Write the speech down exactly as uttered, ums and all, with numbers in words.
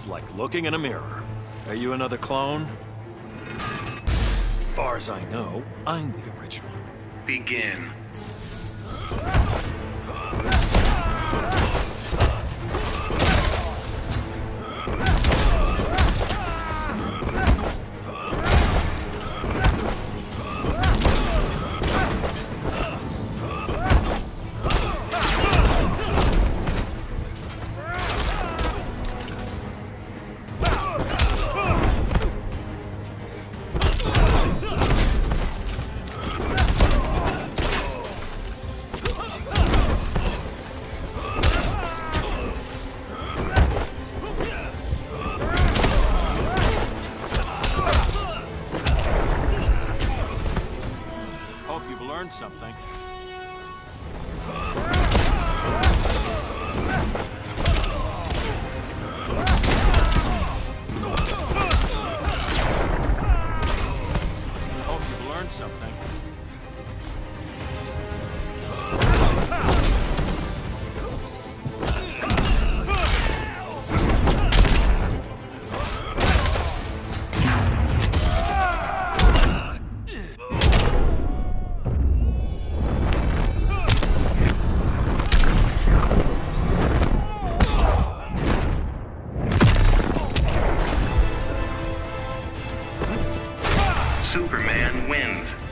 It's like looking in a mirror. Are you another clone? Far as I know, I'm the original. Begin. Hope you've learned something. Hope you've learned something. Superman wins.